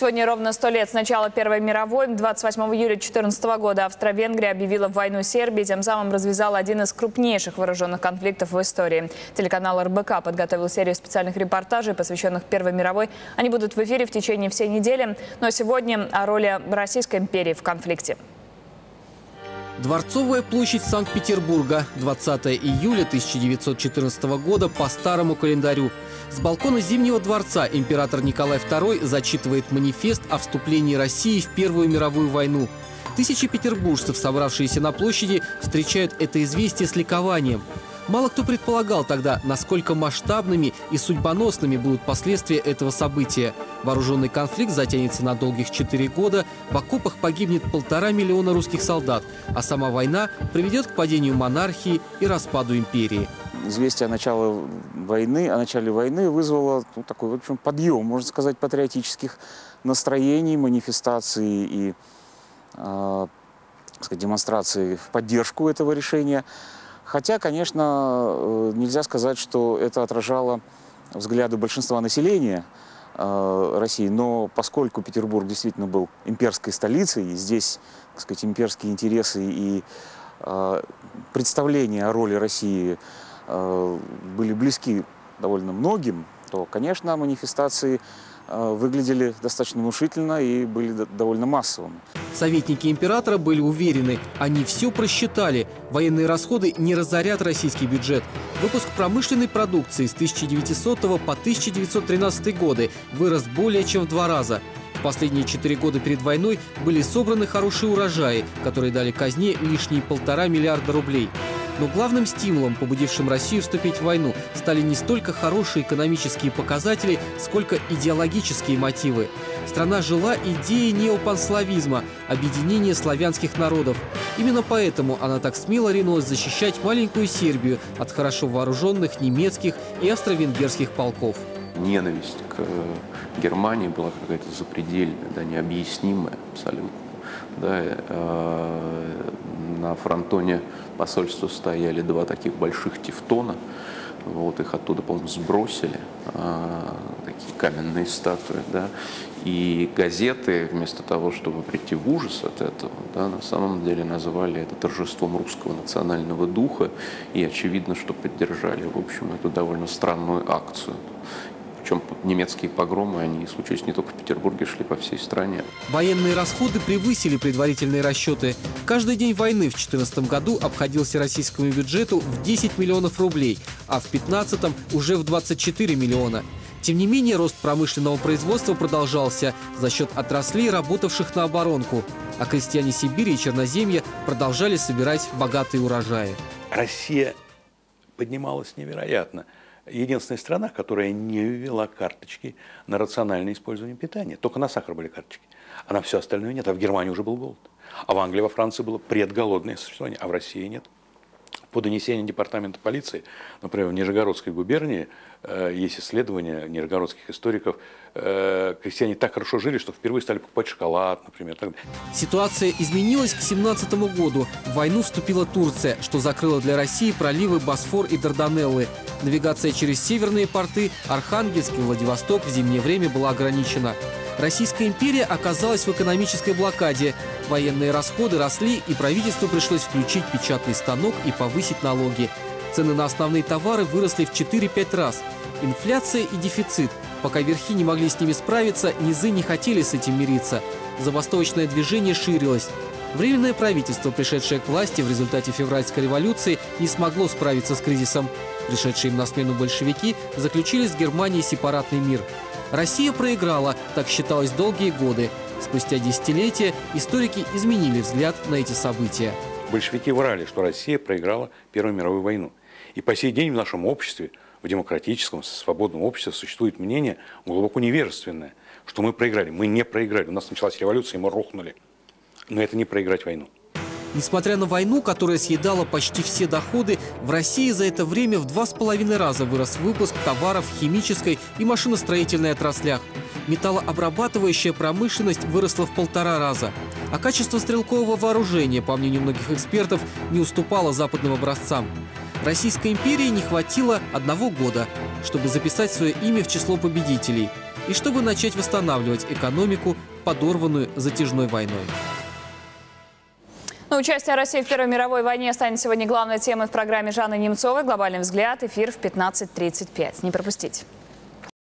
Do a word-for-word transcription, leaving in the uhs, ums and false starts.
Сегодня ровно сто лет с начала Первой мировой. двадцать восьмого июля две тысячи четырнадцатого года Австро-Венгрия объявила войну Сербии, тем самым развязала один из крупнейших вооруженных конфликтов в истории. Телеканал эр бэ ка подготовил серию специальных репортажей, посвященных Первой мировой. Они будут в эфире в течение всей недели. Но сегодня о роли Российской империи в конфликте. Дворцовая площадь Санкт-Петербурга. двадцатого июля тысяча девятьсот четырнадцатого года по старому календарю. С балкона Зимнего дворца император Николай второй зачитывает манифест о вступлении России в Первую мировую войну. Тысячи петербуржцев, собравшиеся на площади, встречают это известие с ликованием. Мало кто предполагал тогда, насколько масштабными и судьбоносными будут последствия этого события. Вооруженный конфликт затянется на долгих четыре года, в окопах погибнет полтора миллиона русских солдат, а сама война приведет к падению монархии и распаду империи. Известие о начале войны, о начале войны вызвало ну, такой, в общем, подъем, можно сказать, патриотических настроений, манифестаций и э, сказать, демонстраций в поддержку этого решения. Хотя, конечно, нельзя сказать, что это отражало взгляды большинства населения э, России, но поскольку Петербург действительно был имперской столицей, и здесь, так сказать, имперские интересы и э, представления о роли России э, были близки довольно многим, то, конечно, манифестации э, выглядели достаточно внушительно и были довольно массовыми. Советники императора были уверены, они все просчитали. Военные расходы не разорят российский бюджет. Выпуск промышленной продукции с тысяча девятисотого по тысяча девятьсот тринадцатый годы вырос более чем в два раза. В последние четыре года перед войной были собраны хорошие урожаи, которые дали казне лишние полтора миллиарда рублей. Но главным стимулом, побудившим Россию вступить в войну, стали не столько хорошие экономические показатели, сколько идеологические мотивы. Страна жила идеей неопанславизма, объединения славянских народов. Именно поэтому она так смело ринулась защищать маленькую Сербию от хорошо вооруженных немецких и австро-венгерских полков. Ненависть к Германии была какая-то запредельная, да, необъяснимая абсолютно. Да, э, на фронтоне посольства стояли два таких больших тевтона. Вот, их оттуда, по-моему, сбросили, э, такие каменные статуи. Да, и газеты, вместо того, чтобы прийти в ужас от этого, да, на самом деле называли это торжеством русского национального духа. И очевидно, что поддержали, в общем, эту довольно странную акцию. Причем немецкие погромы, они случились не только в Петербурге, шли по всей стране. Военные расходы превысили предварительные расчеты. Каждый день войны в две тысячи четырнадцатом году обходился российскому бюджету в десять миллионов рублей, а в две тысячи пятнадцатом уже в двадцать четыре миллиона. Тем не менее, рост промышленного производства продолжался за счет отраслей, работавших на оборонку. А крестьяне Сибири и Черноземья продолжали собирать богатые урожаи. Россия поднималась невероятно. Единственная страна, которая не ввела карточки на рациональное использование питания. Только на сахар были карточки. А на все остальное нет. А в Германии уже был голод. А в Англии, во Франции было предголодное существование. А в России нет. По донесению департамента полиции, например, в Нижегородской губернии э, есть исследования нижегородских историков. Э, крестьяне так хорошо жили, что впервые стали покупать шоколад, например. Так. Ситуация изменилась к две тысячи семнадцатому году. В войну вступила Турция, что закрыло для России проливы Босфор и Дарданеллы. Навигация через северные порты Архангельск и Владивосток в зимнее время была ограничена. Российская империя оказалась в экономической блокаде. Военные расходы росли, и правительству пришлось включить печатный станок и повысить налоги. Цены на основные товары выросли в четыре-пять раз. Инфляция и дефицит. Пока верхи не могли с ними справиться, низы не хотели с этим мириться. Забастовочное движение ширилось. Временное правительство, пришедшее к власти в результате февральской революции, не смогло справиться с кризисом. Пришедшие им на смену большевики заключили с Германией сепаратный мир. Россия проиграла, так считалось долгие годы. Спустя десятилетия историки изменили взгляд на эти события. Большевики врали, что Россия проиграла Первую мировую войну. И по сей день в нашем обществе, в демократическом, свободном обществе, существует мнение глубоко невежественное, что мы проиграли. Мы не проиграли. У нас началась революция, и мы рухнули. Но это не проиграть войну. Несмотря на войну, которая съедала почти все доходы, в России за это время в два с половиной раза вырос выпуск товаров в химической и машиностроительной отраслях. Металлообрабатывающая промышленность выросла в полтора раза. А качество стрелкового вооружения, по мнению многих экспертов, не уступало западным образцам. Российской империи не хватило одного года, чтобы записать свое имя в число победителей. и чтобы начать восстанавливать экономику, подорванную затяжной войной. Но участие России в Первой мировой войне станет сегодня главной темой в программе Жанны Немцовой. «Глобальный взгляд». Эфир в пятнадцать тридцать пять. Не пропустите.